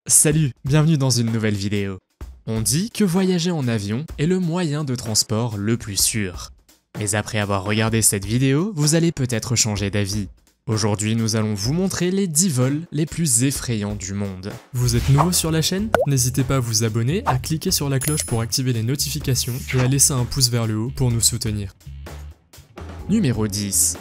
Salut, bienvenue dans une nouvelle vidéo. On dit que voyager en avion est le moyen de transport le plus sûr. Mais après avoir regardé cette vidéo, vous allez peut-être changer d'avis. Aujourd'hui, nous allons vous montrer les 10 vols les plus effrayants du monde. Vous êtes nouveau sur la chaîne? N'hésitez pas à vous abonner, à cliquer sur la cloche pour activer les notifications et à laisser un pouce vers le haut pour nous soutenir. Numéro 10.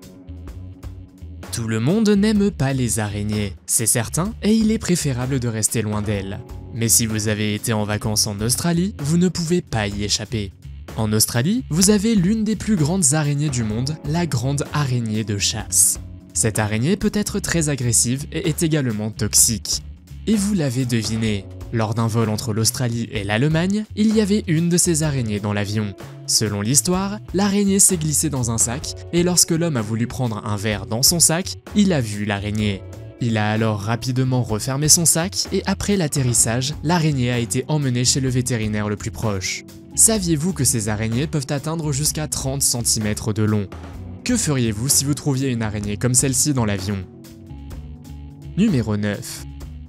Tout le monde n'aime pas les araignées, c'est certain, et il est préférable de rester loin d'elles. Mais si vous avez été en vacances en Australie, vous ne pouvez pas y échapper. En Australie, vous avez l'une des plus grandes araignées du monde, la grande araignée de chasse. Cette araignée peut être très agressive et est également toxique. Et vous l'avez deviné, lors d'un vol entre l'Australie et l'Allemagne, il y avait une de ces araignées dans l'avion. Selon l'histoire, l'araignée s'est glissée dans un sac, et lorsque l'homme a voulu prendre un verre dans son sac, il a vu l'araignée. Il a alors rapidement refermé son sac, et après l'atterrissage, l'araignée a été emmenée chez le vétérinaire le plus proche. Saviez-vous que ces araignées peuvent atteindre jusqu'à 30 cm de long? Que feriez-vous si vous trouviez une araignée comme celle-ci dans l'avion? Numéro 9.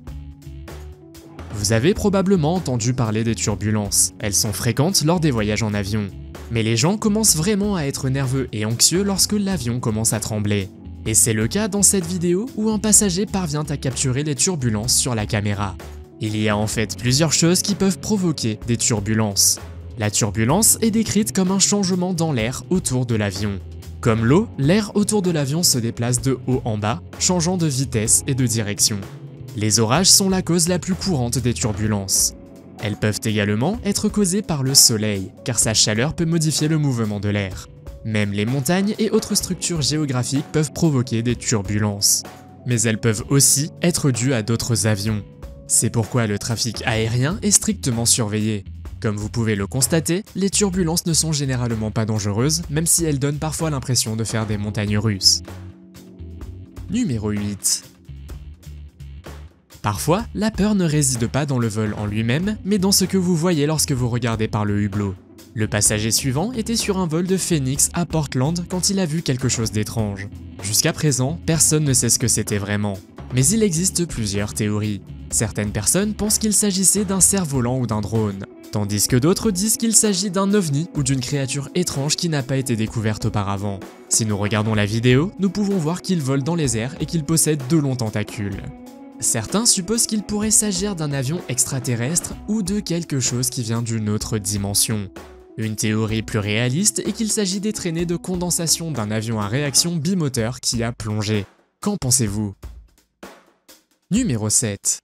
Vous avez probablement entendu parler des turbulences. Elles sont fréquentes lors des voyages en avion. Mais les gens commencent vraiment à être nerveux et anxieux lorsque l'avion commence à trembler. Et c'est le cas dans cette vidéo où un passager parvient à capturer les turbulences sur la caméra. Il y a en fait plusieurs choses qui peuvent provoquer des turbulences. La turbulence est décrite comme un changement dans l'air autour de l'avion. Comme l'eau, l'air autour de l'avion se déplace de haut en bas, changeant de vitesse et de direction. Les orages sont la cause la plus courante des turbulences. Elles peuvent également être causées par le soleil, car sa chaleur peut modifier le mouvement de l'air. Même les montagnes et autres structures géographiques peuvent provoquer des turbulences. Mais elles peuvent aussi être dues à d'autres avions. C'est pourquoi le trafic aérien est strictement surveillé. Comme vous pouvez le constater, les turbulences ne sont généralement pas dangereuses, même si elles donnent parfois l'impression de faire des montagnes russes. Numéro 8. Parfois, la peur ne réside pas dans le vol en lui-même, mais dans ce que vous voyez lorsque vous regardez par le hublot. Le passager suivant était sur un vol de Phoenix à Portland quand il a vu quelque chose d'étrange. Jusqu'à présent, personne ne sait ce que c'était vraiment. Mais il existe plusieurs théories. Certaines personnes pensent qu'il s'agissait d'un cerf-volant ou d'un drone, tandis que d'autres disent qu'il s'agit d'un ovni ou d'une créature étrange qui n'a pas été découverte auparavant. Si nous regardons la vidéo, nous pouvons voir qu'il vole dans les airs et qu'il possède de longs tentacules. Certains supposent qu'il pourrait s'agir d'un avion extraterrestre ou de quelque chose qui vient d'une autre dimension. Une théorie plus réaliste est qu'il s'agit des traînées de condensation d'un avion à réaction bimoteur qui a plongé. Qu'en pensez-vous? Numéro 7.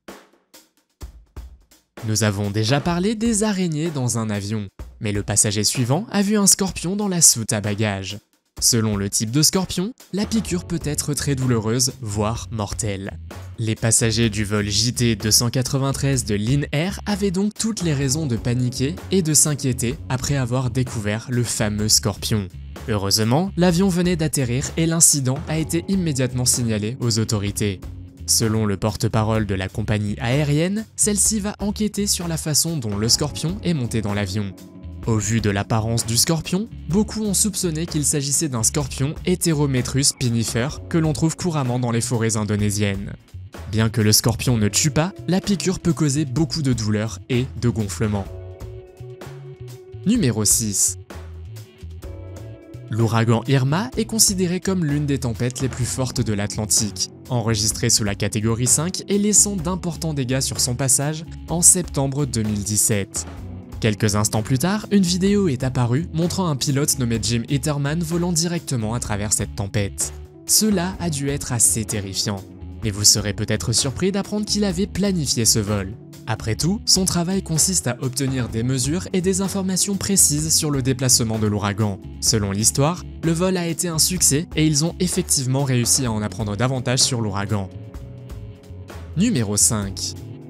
Nous avons déjà parlé des araignées dans un avion, mais le passager suivant a vu un scorpion dans la soute à bagages. Selon le type de scorpion, la piqûre peut être très douloureuse, voire mortelle. Les passagers du vol JT 293 de Lynn Air avaient donc toutes les raisons de paniquer et de s'inquiéter après avoir découvert le fameux scorpion. Heureusement, l'avion venait d'atterrir et l'incident a été immédiatement signalé aux autorités. Selon le porte-parole de la compagnie aérienne, celle-ci va enquêter sur la façon dont le scorpion est monté dans l'avion. Au vu de l'apparence du scorpion, beaucoup ont soupçonné qu'il s'agissait d'un scorpion Heterometrus pinifer que l'on trouve couramment dans les forêts indonésiennes. Bien que le scorpion ne tue pas, la piqûre peut causer beaucoup de douleur et de gonflement. Numéro 6. L'ouragan Irma est considéré comme l'une des tempêtes les plus fortes de l'Atlantique, enregistrée sous la catégorie 5 et laissant d'importants dégâts sur son passage en septembre 2017. Quelques instants plus tard, une vidéo est apparue montrant un pilote nommé Jim Hetterman volant directement à travers cette tempête. Cela a dû être assez terrifiant. Mais vous serez peut-être surpris d'apprendre qu'il avait planifié ce vol. Après tout, son travail consiste à obtenir des mesures et des informations précises sur le déplacement de l'ouragan. Selon l'histoire, le vol a été un succès et ils ont effectivement réussi à en apprendre davantage sur l'ouragan. Numéro 5.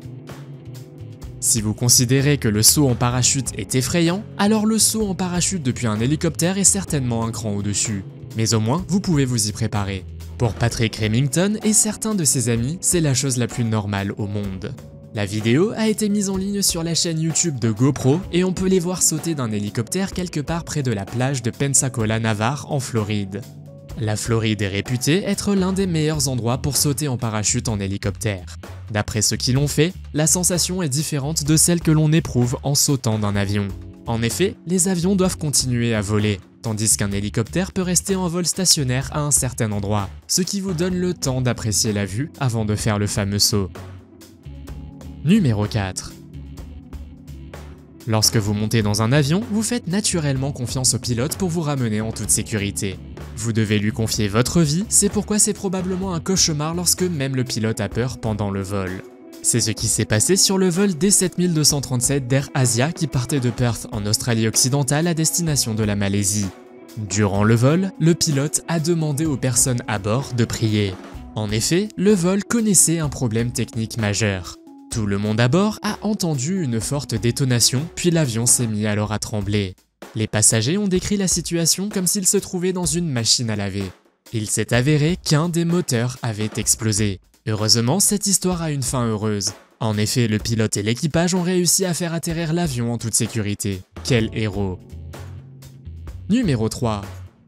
Si vous considérez que le saut en parachute est effrayant, alors le saut en parachute depuis un hélicoptère est certainement un cran au-dessus. Mais au moins, vous pouvez vous y préparer. Pour Patrick Remington et certains de ses amis, c'est la chose la plus normale au monde. La vidéo a été mise en ligne sur la chaîne YouTube de GoPro et on peut les voir sauter d'un hélicoptère quelque part près de la plage de Pensacola, Navarre, en Floride. La Floride est réputée être l'un des meilleurs endroits pour sauter en parachute en hélicoptère. D'après ceux qui l'ont fait, la sensation est différente de celle que l'on éprouve en sautant d'un avion. En effet, les avions doivent continuer à voler, tandis qu'un hélicoptère peut rester en vol stationnaire à un certain endroit, ce qui vous donne le temps d'apprécier la vue avant de faire le fameux saut. Numéro 4. Lorsque vous montez dans un avion, vous faites naturellement confiance au pilote pour vous ramener en toute sécurité. Vous devez lui confier votre vie, c'est pourquoi c'est probablement un cauchemar lorsque même le pilote a peur pendant le vol. C'est ce qui s'est passé sur le vol D7237 d'Air Asia qui partait de Perth en Australie occidentale à destination de la Malaisie. Durant le vol, le pilote a demandé aux personnes à bord de prier. En effet, le vol connaissait un problème technique majeur. Tout le monde à bord a entendu une forte détonation, puis l'avion s'est mis alors à trembler. Les passagers ont décrit la situation comme s'ils se trouvaient dans une machine à laver. Il s'est avéré qu'un des moteurs avait explosé. Heureusement, cette histoire a une fin heureuse. En effet, le pilote et l'équipage ont réussi à faire atterrir l'avion en toute sécurité. Quel héros! Numéro 3.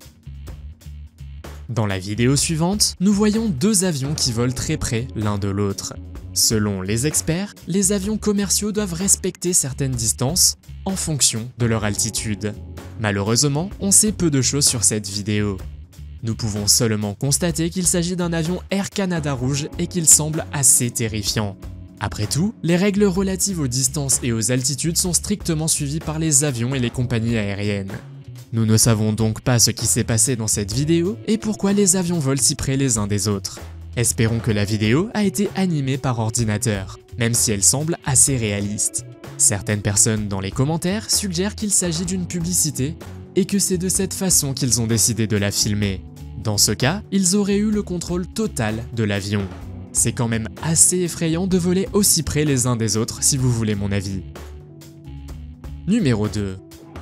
Dans la vidéo suivante, nous voyons deux avions qui volent très près l'un de l'autre. Selon les experts, les avions commerciaux doivent respecter certaines distances en fonction de leur altitude. Malheureusement, on sait peu de choses sur cette vidéo. Nous pouvons seulement constater qu'il s'agit d'un avion Air Canada rouge et qu'il semble assez terrifiant. Après tout, les règles relatives aux distances et aux altitudes sont strictement suivies par les avions et les compagnies aériennes. Nous ne savons donc pas ce qui s'est passé dans cette vidéo et pourquoi les avions volent si près les uns des autres. Espérons que la vidéo a été animée par ordinateur, même si elle semble assez réaliste. Certaines personnes dans les commentaires suggèrent qu'il s'agit d'une publicité et que c'est de cette façon qu'ils ont décidé de la filmer. Dans ce cas, ils auraient eu le contrôle total de l'avion. C'est quand même assez effrayant de voler aussi près les uns des autres si vous voulez mon avis. Numéro 2.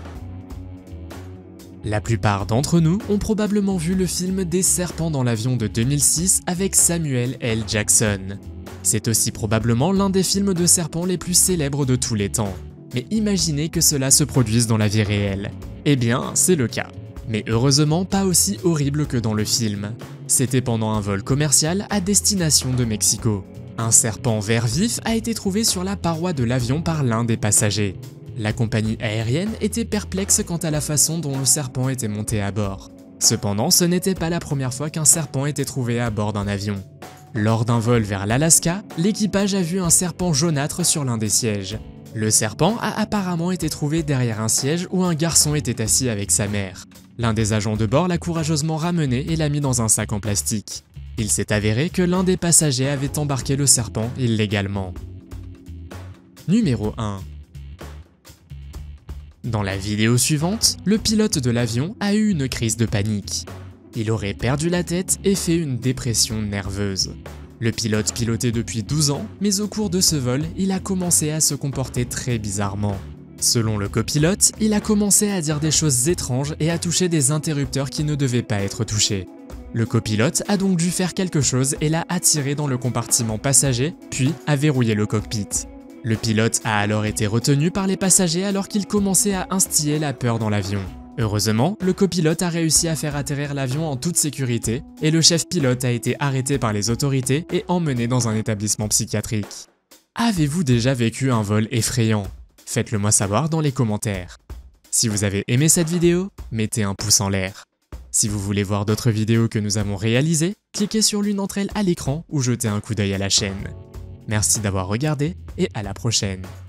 La plupart d'entre nous ont probablement vu le film Des serpents dans l'avion de 2006 avec Samuel L. Jackson. C'est aussi probablement l'un des films de serpents les plus célèbres de tous les temps. Mais imaginez que cela se produise dans la vie réelle. Eh bien, c'est le cas. Mais heureusement pas aussi horrible que dans le film. C'était pendant un vol commercial à destination de Mexico. Un serpent vert vif a été trouvé sur la paroi de l'avion par l'un des passagers. La compagnie aérienne était perplexe quant à la façon dont le serpent était monté à bord. Cependant, ce n'était pas la première fois qu'un serpent était trouvé à bord d'un avion. Lors d'un vol vers l'Alaska, l'équipage a vu un serpent jaunâtre sur l'un des sièges. Le serpent a apparemment été trouvé derrière un siège où un garçon était assis avec sa mère. L'un des agents de bord l'a courageusement ramené et l'a mis dans un sac en plastique. Il s'est avéré que l'un des passagers avait embarqué le serpent illégalement. Numéro 1. Dans la vidéo suivante, le pilote de l'avion a eu une crise de panique. Il aurait perdu la tête et fait une dépression nerveuse. Le pilote pilotait depuis 12 ans, mais au cours de ce vol, il a commencé à se comporter très bizarrement. Selon le copilote, il a commencé à dire des choses étranges et à toucher des interrupteurs qui ne devaient pas être touchés. Le copilote a donc dû faire quelque chose et l'a attiré dans le compartiment passager, puis a verrouillé le cockpit. Le pilote a alors été retenu par les passagers alors qu'il commençait à instiller la peur dans l'avion. Heureusement, le copilote a réussi à faire atterrir l'avion en toute sécurité et le chef pilote a été arrêté par les autorités et emmené dans un établissement psychiatrique. Avez-vous déjà vécu un vol effrayant? Faites-le moi savoir dans les commentaires. Si vous avez aimé cette vidéo, mettez un pouce en l'air. Si vous voulez voir d'autres vidéos que nous avons réalisées, cliquez sur l'une d'entre elles à l'écran ou jetez un coup d'œil à la chaîne. Merci d'avoir regardé et à la prochaine.